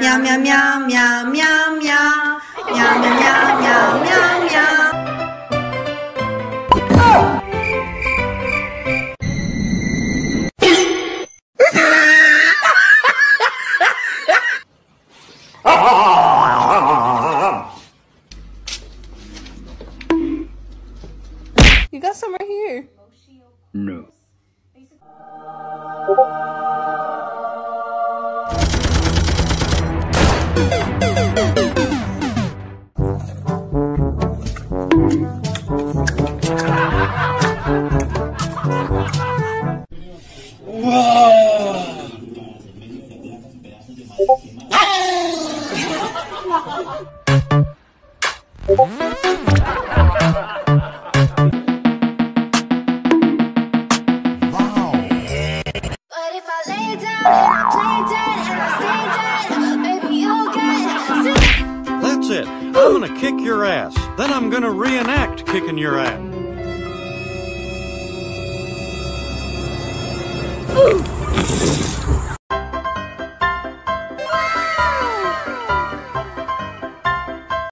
meow meow meow meow meow meow meow meow meow meow meow. You got some right here. No. That's it. I'm gonna kick your ass. Then I'm gonna reenact kicking your ass. Ooh.